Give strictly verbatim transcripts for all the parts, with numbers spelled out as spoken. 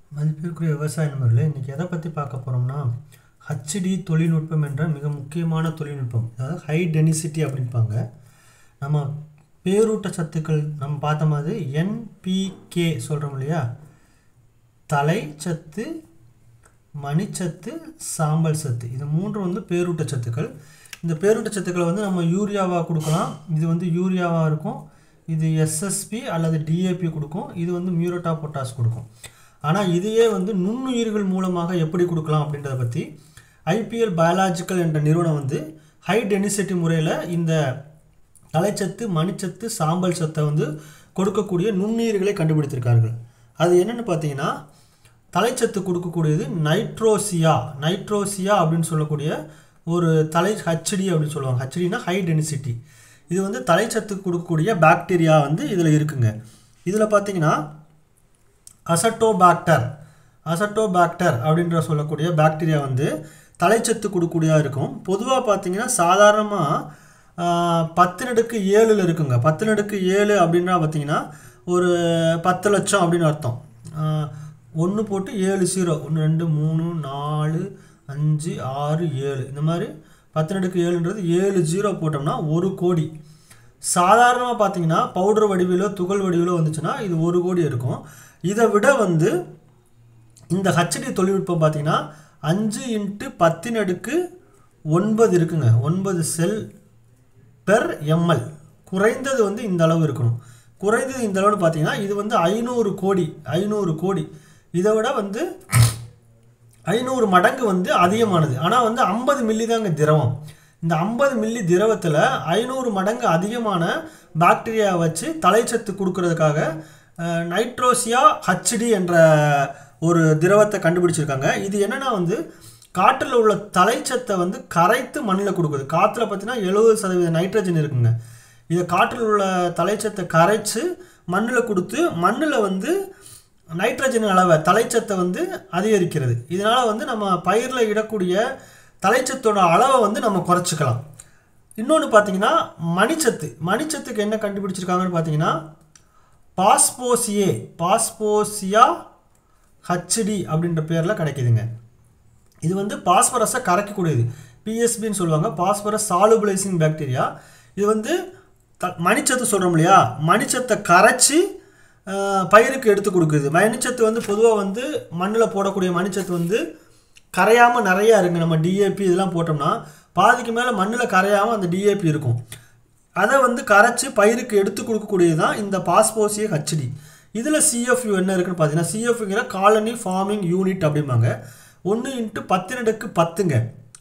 மதிப்பிற்குரிய விவசாய நண்பர்களே, இன்றைக்கி எதை பற்றி பார்க்க போகிறோம்னா ஹச்டி தொழில்நுட்பம் என்ற மிக முக்கியமான தொழில்நுட்பம். அதாவது ஹை டெனிசிட்டி அப்படின்பாங்க. நம்ம பேரூட்ட சத்துக்கள் நம்ம பார்த்த மாதிரி என்பிகே சொல்கிறோம் இல்லையா, தலைச்சத்து, மணிச்சத்து, சாம்பல் சத்து, இது மூன்று வந்து பேரூட்ட சத்துக்கள். இந்த பேரூட்ட சத்துக்களை வந்து நம்ம யூரியாவாக கொடுக்கலாம். இது வந்து யூரியாவாக இருக்கும். இது எஸ்எஸ்பி அல்லது டிஏபி கொடுக்கும். இது வந்து மியூரேட் ஆஃப் பொட்டாஸ் கொடுக்கும். ஆனால் இதையே வந்து நுண்ணுயிர்கள் மூலமாக எப்படி கொடுக்கலாம் அப்படின்றத பற்றி ஐபிஎல் பயாலாஜிக்கல் என்ற நிறுவனம் வந்து ஹை டெனிசிட்டி முறையில் இந்த தலைச்சத்து, மணிச்சத்து, சாம்பல் சத்தை வந்து கொடுக்கக்கூடிய நுண்ணுயிர்களை கண்டுபிடித்திருக்கார்கள். அது என்னென்னு பார்த்தீங்கன்னா, தலைச்சத்து கொடுக்கக்கூடியது நைட்ரோசியா நைட்ரோசியா அப்படின்னு சொல்லக்கூடிய ஒரு தலை ஹச்டி அப்படின்னு சொல்லுவாங்க. ஹச்டினா ஹை டெனிசிட்டி. இது வந்து தலைச்சத்து கொடுக்கக்கூடிய பாக்டீரியா வந்து இதில் இருக்குங்க. இதில் பார்த்தீங்கன்னா அசட்டோபாக்டர் அசட்டோபாக்டர் அப்படின்ற சொல்லக்கூடிய பாக்டீரியா வந்து தலைச்சத்து கொடுக்கக்கூடியதாக இருக்கும். பொதுவாக பார்த்தீங்கன்னா சாதாரணமாக பத்து நடுக்கு ஏழில் இருக்குங்க. பத்து நடுக்கு ஏழு அப்படின்னா பார்த்தீங்கன்னா ஒரு பத்து லட்சம் அப்படின்னு அர்த்தம். ஒன்று போட்டு ஏழு ஜீரோ, ஒன்று ரெண்டு மூணு நாலு அஞ்சு ஆறு ஏழு, இந்த மாதிரி பத்து நடுக்கு ஏழுன்றது ஏழு ஜீரோ போட்டோம்னா ஒரு கோடி. சாதாரணமாக பார்த்தீங்கன்னா பவுடர் வடிவிலோ துகள் வடிவிலோ வந்துச்சுன்னா இது ஒரு கோடி இருக்கும். இதை விட வந்து இந்த ஹச்டி தொழில்நுட்பம் பார்த்தீங்கன்னா அஞ்சு இன்ட்டு பத்தின் அடுக்கு ஒன்பது இருக்குங்க. ஒன்பது செல் பெர் எம்எல். குறைந்தது வந்து இந்த அளவு இருக்கணும். குறைந்தது இந்த அளவுன்னு பார்த்தீங்கன்னா இது வந்து ஐநூறு கோடி ஐநூறு கோடி இதை விட வந்து ஐநூறு மடங்கு வந்து அதிகமானது. ஆனால் வந்து ஐம்பது மில்லி தாங்க திரவம். இந்த ஐம்பது மில்லி திரவத்தில் ஐநூறு மடங்கு அதிகமான பாக்டீரியா வச்சு தலைச்சத்து கொடுக்கறதுக்காக நைட்ரோசியா ஹச்டி என்ற ஒரு திரவத்தை கண்டுபிடிச்சிருக்காங்க. இது என்னென்னா வந்து காற்றில் உள்ள தலைச்சத்தை வந்து கரைத்து மண்ணில் கொடுக்குது. காற்றுல பார்த்தீங்கன்னா எழுபது சதவீத நைட்ரஜன் இருக்குங்க. இதை காற்றில் உள்ள தலைச்சத்தை கரைச்சு மண்ணில் கொடுத்து மண்ணில் வந்து நைட்ரஜன் அளவை தலைச்சத்தை வந்து அதிகரிக்கிறது. இதனால் வந்து நம்ம பயிரில் இடக்கூடிய தலைச்சத்தோட அளவை வந்து நம்ம குறைச்சிக்கலாம். இன்னொன்று பார்த்தீங்கன்னா மணிச்சத்து. மணிச்சத்துக்கு என்ன கண்டுபிடிச்சிருக்காங்கன்னு பார்த்தீங்கன்னா பாஸ்போசியே பாஸ்போசியா ஹச்டி அப்படின்ற பேரில் கிடைக்குதுங்க. இது வந்து பாஸ்பரஸை கரைக்கக்கூடியது. பிஎஸ்பின்னு சொல்லுவாங்க, பாஸ்பரஸ் சாலுபிளைசிங் பாக்டீரியா. இது வந்து த மணிச்சத்து சொல்கிறோம் இல்லையா, மணிச்சத்தை கரைச்சி பயிருக்கு எடுத்து கொடுக்குது. மணிச்சத்து வந்து பொதுவாக வந்து மண்ணில் போடக்கூடிய மணிச்சத்து வந்து கரையாமல் நிறையா இருக்குது. நம்ம டிஏபி இதெல்லாம் போட்டோம்னா பாதிக்கு மேலே மண்ணில் கரையாமல் அந்த டிஏபி இருக்கும். அதை வந்து கரைச்சி பயிருக்கு எடுத்து கொடுக்கக்கூடியது தான் இந்த பாஸ்போசிய ஹச்டி. இதில் சிஎஃப்யூ என்ன இருக்குன்னு பார்த்தீங்கன்னா, சிஎஃப்யூங்கிற காலனி ஃபார்மிங் யூனிட் அப்படிம்பாங்க. ஒன்று இன்ட்டு பத்து நடுக்கு பத்துங்க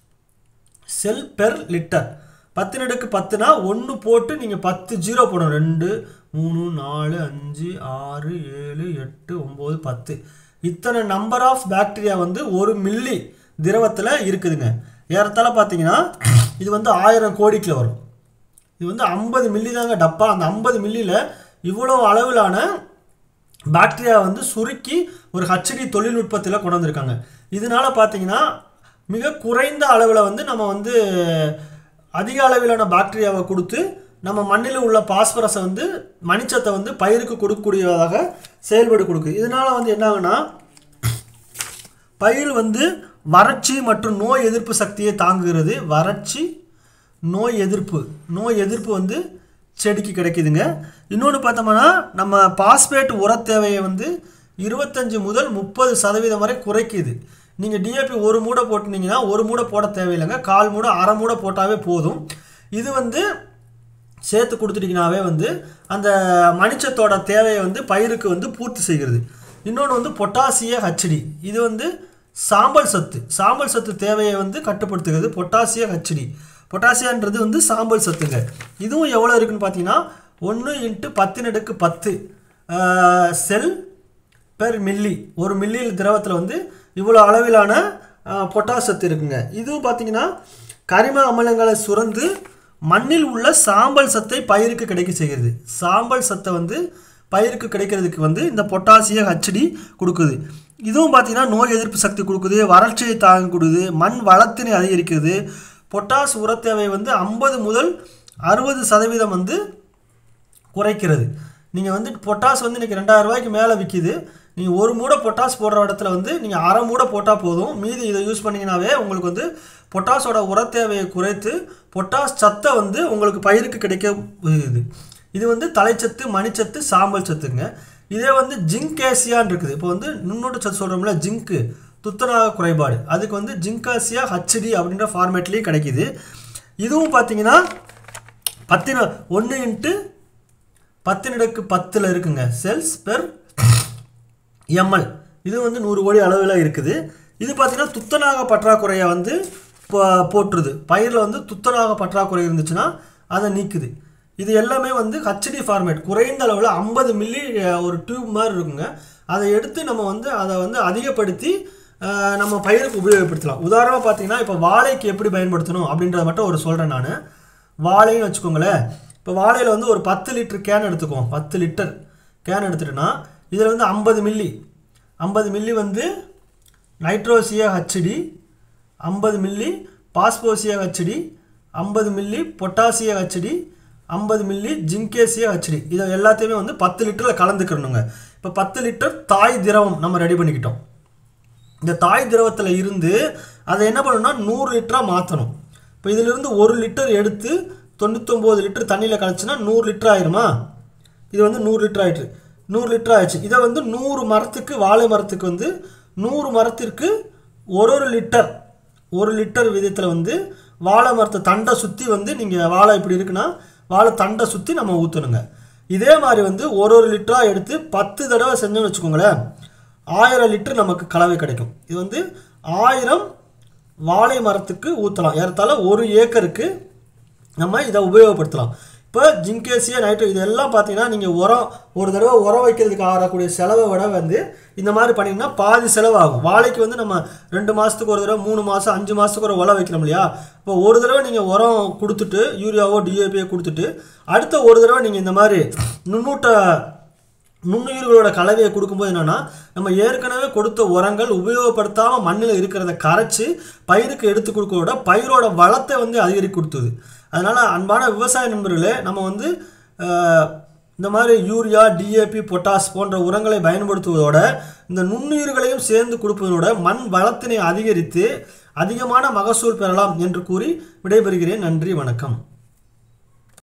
செல் பெர் லிட்டர். பத்து நடுக்கு பத்துனா ஒன்று போட்டு நீங்கள் பத்து ஜீரோ போடணும். ரெண்டு மூணு நாலு அஞ்சு ஆறு ஏழு எட்டு ஒம்பது பத்து, இத்தனை நம்பர் ஆஃப் பாக்டீரியா வந்து ஒரு மில்லி திரவத்தில் இருக்குதுங்க. ஏறத்தாழ பார்த்தீங்கன்னா இது வந்து ஆயிரம் கோடிக்கில் வரும். இது வந்து ஐம்பது மில்லி தாங்க டப்பா. அந்த ஐம்பது மில்லியில் இவ்வளோ அளவிலான பாக்டீரியா வந்து சுருக்கி ஒரு ஹச்டி தொழில்நுட்பத்தில் கொண்டு வந்திருக்காங்க. இதனால் பார்த்தீங்கன்னா மிக குறைந்த அளவில் வந்து நம்ம வந்து அதிக அளவிலான பாக்டீரியாவை கொடுத்து நம்ம மண்ணில் உள்ள பாஸ்பரஸை வந்து மணிச்சத்தை வந்து பயிருக்கு கொடுக்கக்கூடியதாக செயல்படு கொடுக்குது. இதனால் வந்து என்ன ஆகுனா பயிர் வந்து வறட்சி மற்றும் நோய் எதிர்ப்பு சக்தியை தாங்குகிறது. வறட்சி, நோய் எதிர்ப்பு நோய் எதிர்ப்பு வந்து செடிக்கு கிடைக்குதுங்க. இன்னொன்று பார்த்தோம்னா நம்ம பாஸ்பேட் உர தேவையை வந்து இருபத்தஞ்சி முதல் முப்பது சதவீதம் வரை குறைக்குது. நீங்கள் டிஏபி ஒரு மூடை போட்டுனீங்கன்னா ஒரு மூடை போட தேவையில்லைங்க. கால் மூடை அரை மூடை போட்டாவே போதும். இது வந்து சேர்த்து கொடுத்துட்டிங்கனாவே வந்து அந்த மணிச்சத்தோட தேவையை வந்து பயிருக்கு வந்து பூர்த்தி செய்கிறது. இன்னொன்று வந்து பொட்டாசிய ஹச்டி. இது வந்து சாம்பல் சத்து சாம்பல் சத்து தேவையை வந்து கட்டுப்படுத்துகிறது. பொட்டாசிய ஹச்டி. பொட்டாசியான்றது வந்து சாம்பல் சத்துங்க. இதுவும் எவ்வளோ இருக்குன்னு பார்த்தீங்கன்னா ஒன்று இன்ட்டு பத்து நடுக்கு பத்து செல் பெர் மில்லி. ஒரு மில்லியில் திரவத்தில் வந்து இவ்வளோ அளவிலான பொட்டாஸ் சத்து இருக்குங்க. இதுவும் பார்த்தீங்கன்னா கரிம அமிலங்களை சுரந்து மண்ணில் உள்ள சாம்பல் சத்தை பயிருக்கு கிடைக்க செய்கிறது. சாம்பல் சத்தை வந்து பயிருக்கு கிடைக்கிறதுக்கு வந்து இந்த பொட்டாசிய ஹச்டி கொடுக்குது. இதுவும் பார்த்தீங்கன்னா நோய் எதிர்ப்பு சக்தி கொடுக்குது, வறட்சியை தாங்க கொடுக்குது, மண் வளத்தினை அதிகரிக்கிறது. பொட்டாஸ் உர தேவை வந்து ஐம்பது முதல் அறுபது சதவீதம் வந்து குறைக்கிறது. நீங்கள் வந்து பொட்டாஸ் வந்து இன்றைக்கி ரெண்டாயிரம் ரூபாய்க்கு மேலே விற்கிது. நீங்கள் ஒரு மூடை பொட்டாஸ் போடுற இடத்துல வந்து நீங்கள் அரை மூடை போட்டால் போதும். மீதி இதை யூஸ் பண்ணிங்கனாவே உங்களுக்கு வந்து பொட்டாஸோட உர தேவையை குறைத்து பொட்டாஸ் சத்தை வந்து உங்களுக்கு பயிருக்கு கிடைக்க இது இது வந்து தலைச்சத்து, மணிச்சத்து, சாம்பல் சத்துங்க. இதே வந்து ஜிங்கேசியான்னு இருக்குது. இப்போ வந்து நுண்ணூட்ட சத்து சொல்கிறோம்ல, ஜிங்க்கு துத்தநாக குறைபாடு, அதுக்கு வந்து ஜிங்காசியா ஹச்டி அப்படின்ற ஃபார்மேட்லேயும் கிடைக்கிது. இதுவும் பார்த்தீங்கன்னா பத்தின ஒன்று இன்ட்டு பத்தினடுக்கு பத்தில் இருக்குங்க செல்ஸ் பெர் எம்எல். இது வந்து நூறு கோடி அளவில் இருக்குது. இது பார்த்தீங்கன்னா துத்தநாக பற்றாக்குறையை வந்து போட்டுருது. பயிரில் வந்து துத்தநாக பற்றாக்குறை இருந்துச்சுன்னா அதை நீக்குது. இது எல்லாமே வந்து ஹச்டி ஃபார்மேட், குறைந்த அளவில் ஐம்பது மில்லி ஒரு டியூப் மாதிரி இருக்குங்க. அதை எடுத்து நம்ம வந்து அதை வந்து அதிகப்படுத்தி நம்ம பயிருக்கு உபயோகப்படுத்தலாம். உதாரணமாக பார்த்தீங்கன்னா இப்போ வாழைக்கு எப்படி பயன்படுத்தணும் அப்படின்றத மட்டும் ஒரு சொல்கிறேன் நான். வாழைன்னு வச்சுக்கோங்களேன். இப்போ வாழையில் வந்து ஒரு பத்து லிட்டர் கேன் எடுத்துக்குவோம். பத்து லிட்டர் கேன் எடுத்துட்டோன்னா இதில் வந்து ஐம்பது மில்லி ஐம்பது மில்லி வந்து நைட்ரோசியா ஹச்டி, ஐம்பது மில்லி பாஸ்போசியா ஹச்டி, ஐம்பது மில்லி பொட்டாசியா ஹச்டி, ஐம்பது மில்லி ஜிங்கேசியா ஹச்டி, இதை எல்லாத்தையுமே வந்து பத்து லிட்டரில் கலந்துக்கிறணுங்க. இப்போ பத்து லிட்டர் தாய் திரவம் நம்ம ரெடி பண்ணிக்கிட்டோம். இந்த தாய் திரவத்தில் இருந்து அதை என்ன பண்ணணும்னா நூறு லிட்டராக மாற்றணும். இப்போ இதிலிருந்து ஒரு லிட்டர் எடுத்து தொண்ணூத்தொம்பது லிட்டர் தண்ணியில் கலச்சுன்னா நூறு லிட்டர் ஆயிருமா? இது வந்து நூறு லிட்டர் ஆயிட்டு நூறு லிட்டர் ஆயிடுச்சு. இதை வந்து நூறு மரத்துக்கு, வாழை மரத்துக்கு வந்து நூறு மரத்திற்கு ஒரு ஒரு லிட்டர் ஒரு லிட்டர் விதத்தில் வந்து வாழை மரத்தை தண்டை சுற்றி வந்து நீங்கள் வாழை இப்படி இருக்குன்னா வாழை தண்டை சுற்றி நம்ம ஊற்றணுங்க. இதே மாதிரி வந்து ஒரு ஒரு லிட்டராக எடுத்து பத்து தடவை செஞ்சோன்னு வச்சுக்கோங்களேன், ஆயிரம் லிட்டர் நமக்கு கலவை கிடைக்கும். இது வந்து ஆயிரம் வாழை மரத்துக்கு ஊற்றலாம். ஏறத்தாழ ஒரு ஏக்கருக்கு நம்ம இதை உபயோகப்படுத்தலாம். இப்போ ஜிங்கேசியா நைட்ரோ இதெல்லாம் பார்த்தீங்கன்னா நீங்கள் உரம் ஒரு தடவை உரம் வைக்கிறதுக்கு ஆகக்கூடிய செலவை விட வந்து இந்த மாதிரி பண்ணிங்கன்னா பாதி செலவாகும். வாழைக்கு வந்து நம்ம ரெண்டு மாதத்துக்கு ஒரு தடவை, மூணு மாதம், அஞ்சு மாதத்துக்கு ஒரு உரம் வைக்கிறோம் இல்லையா? இப்போ ஒரு தடவை நீங்கள் உரம் கொடுத்துட்டு யூரியாவோ டிஏபியோ கொடுத்துட்டு அடுத்த ஒரு தடவை நீங்கள் இந்த மாதிரி நுண்ணூட்ட நுண்ணுயிர்களோட கலவையை கொடுக்கும்போது என்னென்னா நம்ம ஏற்கனவே கொடுத்த உரங்கள் உபயோகப்படுத்தாமல் மண்ணில் இருக்கிறத கரைச்சி பயிருக்கு எடுத்து கொடுக்கறோட பயிரோட வளத்தை வந்து அதிகரிக்க கொடுத்தது. அதனால் அன்பான விவசாய நண்பர்களே, நம்ம வந்து இந்த மாதிரி யூரியா, டிஏபி, பொட்டாஸ் போன்ற உரங்களை பயன்படுத்துவதோட இந்த நுண்ணுயிர்களையும் சேர்ந்து கொடுப்பதோட மண் வளத்தினை அதிகரித்து அதிகமான மகசூல் பெறலாம் என்று கூறி விடைபெறுகிறேன். நன்றி, வணக்கம்.